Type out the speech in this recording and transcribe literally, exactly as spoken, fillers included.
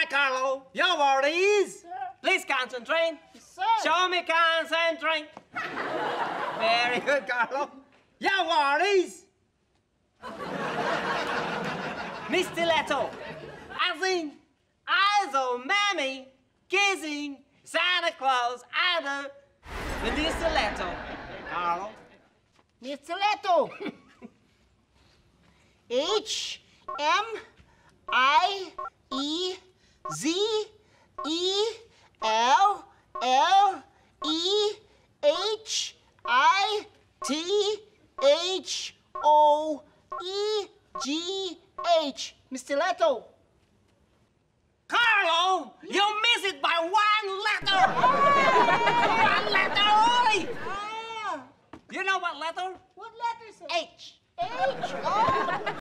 right, Carlo. Your word is... Sir. Please concentrate. Sir. Show me concentrate. Very good, Carlo. Your word is... Mistletoe. As in, eyes of Mammy kissing Santa Claus under the mistletoe. Carlo. Mistletoe. H M I E Z E L L E H I T H O E G H. Mistletoe. Carlo, you miss it by one letter. One letter only. Ah, You know what letter? what letter, sir? H. H. Oh.